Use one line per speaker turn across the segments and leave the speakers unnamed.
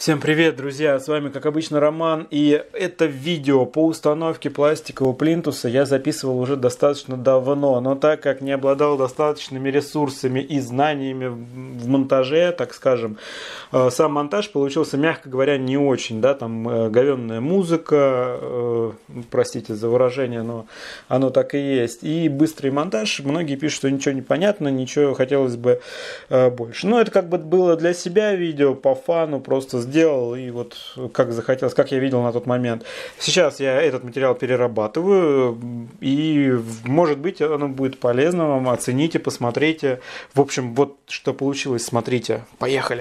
Всем привет, друзья! С вами, как обычно, Роман. И это видео по установке пластикового плинтуса я записывал уже достаточно давно. Но так как не обладал достаточными ресурсами и знаниями в монтаже, так скажем, сам монтаж получился, мягко говоря, не очень. Да? Там говенная музыка, простите за выражение, но оно так и есть. И быстрый монтаж. Многие пишут, что ничего не понятно, ничего хотелось бы больше. Но это как бы было для себя видео, по фану, просто сделал и вот как захотелось, как я видел на тот момент. Сейчас я этот материал перерабатываю, и может быть оно будет полезно вам, оцените, посмотрите. В общем, вот что получилось, смотрите. Поехали!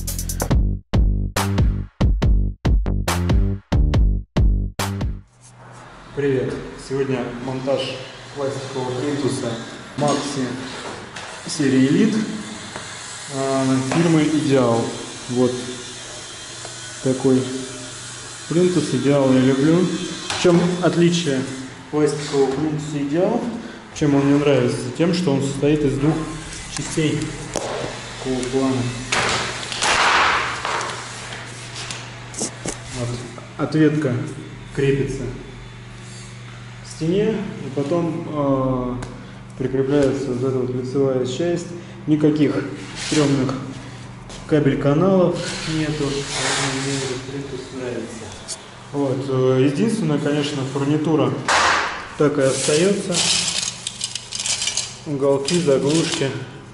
Привет! Сегодня монтаж пластикового плинтуса Maxi серии Elite фирмы Ideal. Вот такой плинтус Ideal я люблю. В чем отличие пластикового плинтуса Ideal? Чем он мне нравится? Тем, что он состоит из двух частей такого плана. Вот. Ответка крепится к стене, и потом прикрепляется вот эта вот лицевая часть. Никаких стрёмных кабель-каналов нету, поэтому мне этот плинтус нравится. Вот. Единственное, конечно, фурнитура так и остается. Уголки, заглушки.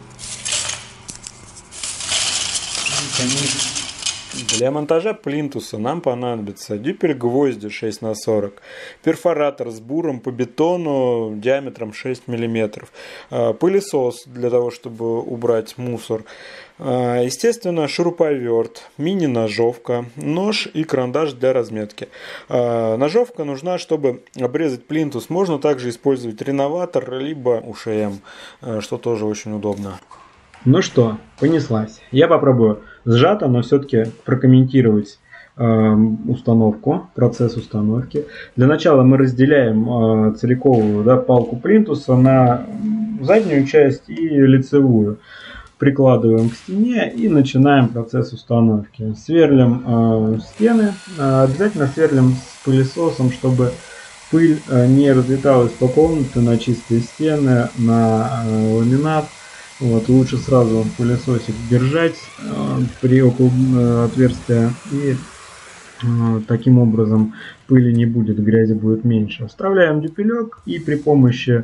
Для монтажа плинтуса нам понадобится дюпель-гвозди 6х40, перфоратор с буром по бетону диаметром 6 мм, пылесос для того, чтобы убрать мусор, естественно, шуруповерт, мини-ножовка, нож и карандаш для разметки. Ножовка нужна, чтобы обрезать плинтус. Можно также использовать реноватор, либо УШМ, что тоже очень удобно.
Ну что, понеслась. Я попробую сжато, но все-таки прокомментировать установку, процесс установки. Для начала мы разделяем целиковую палку плинтуса на заднюю часть и лицевую. Прикладываем к стене и начинаем процесс установки. Сверлим стены, обязательно сверлим с пылесосом, чтобы пыль не разлеталась по комнате на чистые стены, на ламинат. Вот, лучше сразу пылесосик держать при около отверстия, и таким образом пыли не будет, грязи будет меньше. Вставляем дюпелек, и при помощи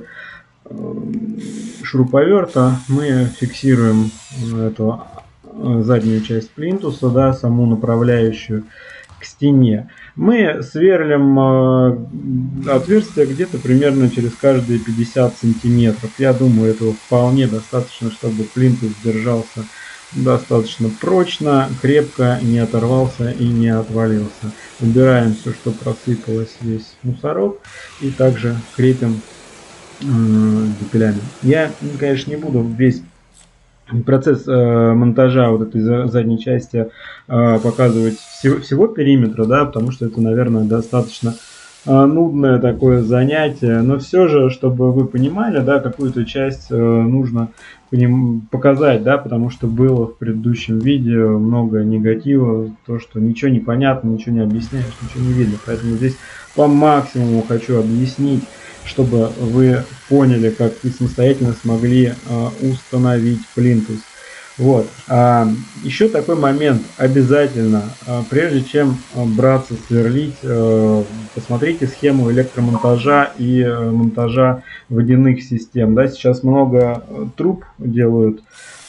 шуруповерта мы фиксируем эту заднюю часть плинтуса, саму направляющую к стене. Мы сверлим отверстие где-то примерно через каждые 50 сантиметров. Я думаю, этого вполне достаточно, чтобы плинтус держался достаточно прочно, крепко, не оторвался и не отвалился. Убираем все, что просыпалось, весь мусорок, и также крепим дюпелями. Я, конечно, не буду весь процесс монтажа вот этой задней части показывать всего периметра, потому что это, наверное, достаточно нудное такое занятие, но все же, чтобы вы понимали, какую-то часть нужно показать, потому что было в предыдущем видео много негатива, то, что ничего не понятно, ничего не объясняешь, ничего не видно, поэтому здесь по максимуму хочу объяснить, чтобы вы поняли, как и самостоятельно смогли установить плинтус. Вот. Еще такой момент. Обязательно, прежде чем браться сверлить, посмотрите схему электромонтажа и монтажа водяных систем. Сейчас много труб делают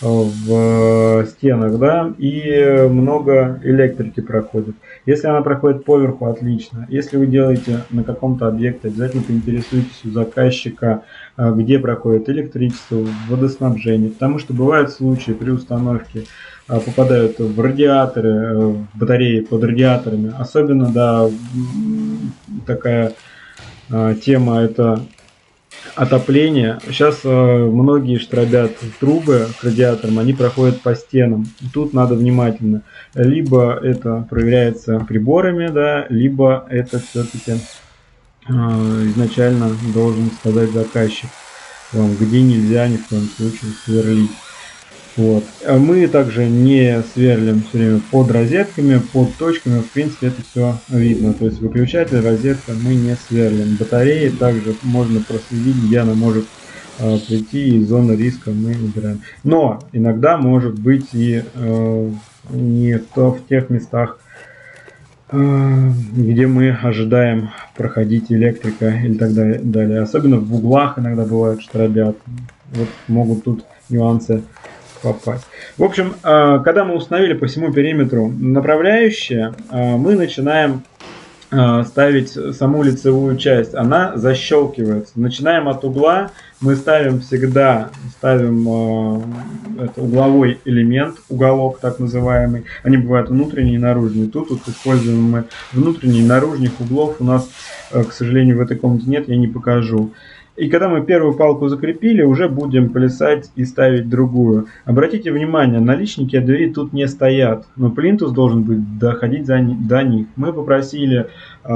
в стенах, и много электрики проходит. Если она проходит поверху, отлично. Если вы делаете на каком-то объекте, обязательно поинтересуйтесь у заказчика, где проходит электричество, водоснабжение, потому что бывают случаи при установке попадают в радиаторы, в батареи под радиаторами. Особенно, такая тема — это отопление. Сейчас многие штробят трубы к радиаторам, они проходят по стенам. Тут надо внимательно. Либо это проверяется приборами, либо это все-таки изначально должен сказать заказчик вам, где нельзя ни в коем случае сверлить. Вот. Мы также не сверлим все время под розетками, под точками, в принципе это все видно. То есть выключатель, розетка мы не сверлим. Батареи также можно проследить, где она может прийти, и зону риска мы убираем. Но иногда может быть и не то в тех местах, где мы ожидаем проходить электрика или так далее. Особенно в углах иногда бывает, что ребят вот могут тут нюансы попасть. В общем, когда мы установили по всему периметру направляющие, мы начинаем ставить саму лицевую часть. Она защелкивается. Начинаем от угла. Мы всегда ставим это угловой элемент, уголок так называемый. Они бывают внутренние и наружные. Тут используем мы внутренние и наружных углов. У нас, к сожалению, в этой комнате нет, я не покажу. И когда мы первую палку закрепили, уже будем плясать и ставить другую. Обратите внимание, наличники от двери тут не стоят, но плинтус должен быть доходить до них. Мы попросили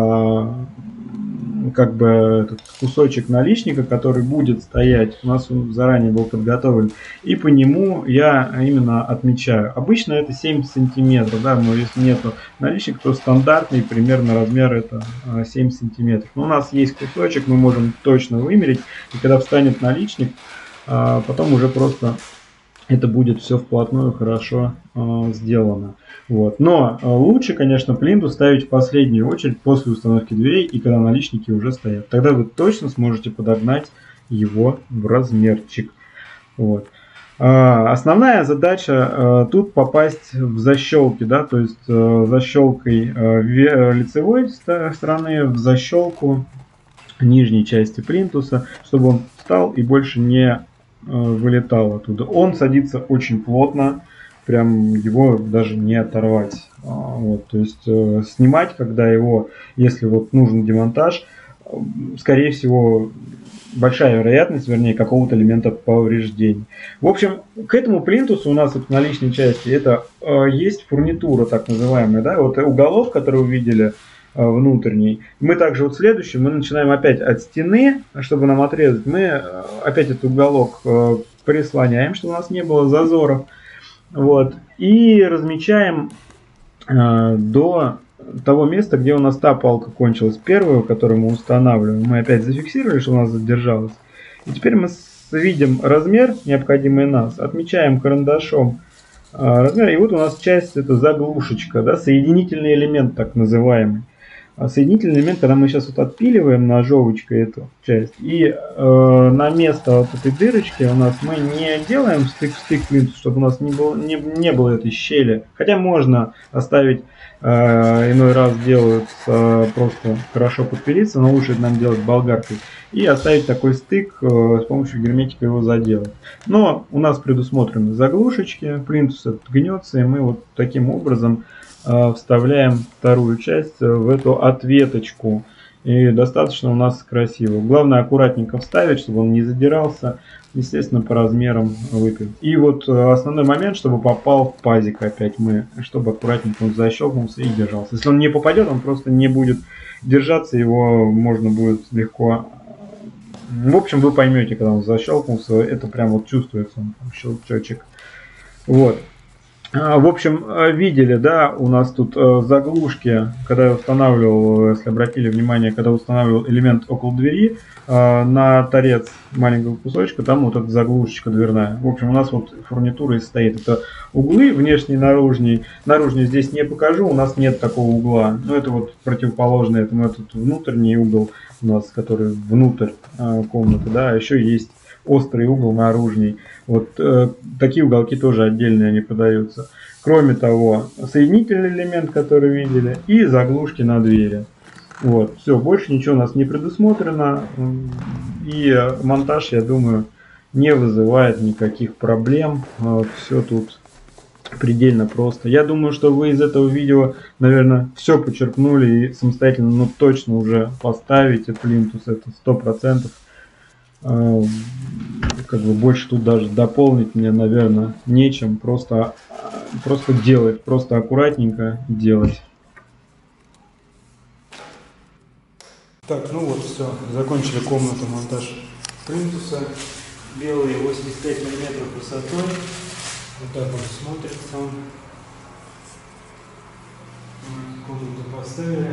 как бы этот кусочек наличника, который будет стоять, у нас он заранее был подготовлен, и по нему я именно отмечаю. Обычно это 7 сантиметров, да, но если нету наличника, то стандартный примерно размер это 7 сантиметров. Но у нас есть кусочек, мы можем точно вымерить, и когда встанет наличник, потом уже просто это будет все вплотную хорошо сделано. Вот. Но лучше, конечно, плинтус ставить в последнюю очередь после установки дверей и когда наличники уже стоят. Тогда вы точно сможете подогнать его в размерчик. Вот. Основная задача тут попасть в защелки, да, то есть защелкой лицевой стороны в защелку нижней части плинтуса, чтобы он встал и больше не вылетал оттуда. Он садится очень плотно, прям его даже не оторвать. Вот, то есть снимать, когда его, если вот нужен демонтаж, скорее всего, большая вероятность, вернее, какого-то элемента повреждений. В общем, к этому плинтусу у нас вот на личной части это есть фурнитура, так называемая, да, вот уголок, который вы видели, внутренний. Мы также вот следующий, мы начинаем опять от стены, чтобы нам отрезать, мы опять этот уголок прислоняем, чтобы у нас не было зазоров. Вот, и размечаем до того места, где у нас та палка кончилась, первую, которую мы устанавливаем. Мы опять зафиксировали, что у нас задержалось. И теперь мы видим размер, необходимый нас, отмечаем карандашом размер. И вот у нас часть, это заглушечка, да, соединительный элемент так называемый. Соединительный элемент, когда мы сейчас вот отпиливаем ножовочкой эту часть, и на место вот этой дырочки у нас мы не делаем стык плинтус, чтобы у нас не было этой щели. Хотя можно оставить, иной раз делают просто хорошо подпилиться, но лучше это нам делать болгаркой. И оставить такой стык, с помощью герметика его заделать. Но у нас предусмотрены заглушечки, плинтус этот гнется, и мы вот таким образом вставляем вторую часть в эту ответочку. И достаточно у нас красиво. Главное аккуратненько вставить, чтобы он не задирался. Естественно, по размерам выпил. И вот основной момент, чтобы попал в пазик опять чтобы аккуратненько он защелкнулся и держался. Если он не попадет, он просто не будет держаться, его можно будет легко... В общем, вы поймете, когда он защелкнулся, это прям вот чувствуется, он там щелчочек. Вот. В общем, видели, да, у нас тут заглушки, когда я устанавливал, если обратили внимание, когда устанавливал элемент около двери, на торец маленького кусочка, там вот эта заглушечка дверная. В общем, у нас вот фурнитура и стоит. Это углы, внешний и наружный. Наружный здесь не покажу, у нас нет такого угла. Но это вот противоположный этому, этот внутренний угол у нас, который внутрь комнаты, да, еще есть острый угол наружный. Вот такие уголки тоже отдельные они продаются. Кроме того, соединительный элемент, который видели, и заглушки на двери. Вот, все, больше ничего у нас не предусмотрено. И монтаж, я думаю, не вызывает никаких проблем. Все тут предельно просто. Я думаю, что вы из этого видео, наверное, все почерпнули и самостоятельно, ну, точно уже поставите плинтус, это 100%. Как бы больше тут даже дополнить мне, наверное, нечем. Просто делать, просто аккуратненько делать. Так, ну вот, все, закончили комнату монтаж плинтуса. Белый 85 мм высотой.
Вот так вот смотрится он. Комнату поставили.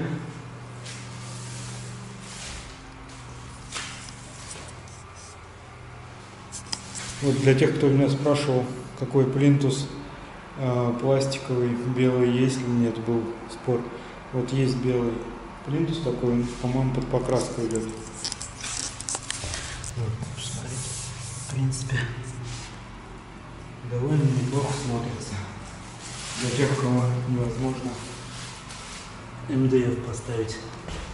Вот для тех, кто меня спрашивал, какой плинтус пластиковый, белый есть или нет, был спор. Вот есть белый плинтус такой, по-моему, под покраску идет. Вот, посмотрите, в принципе, довольно неплохо смотрится. Для тех, кого невозможно МДФ поставить.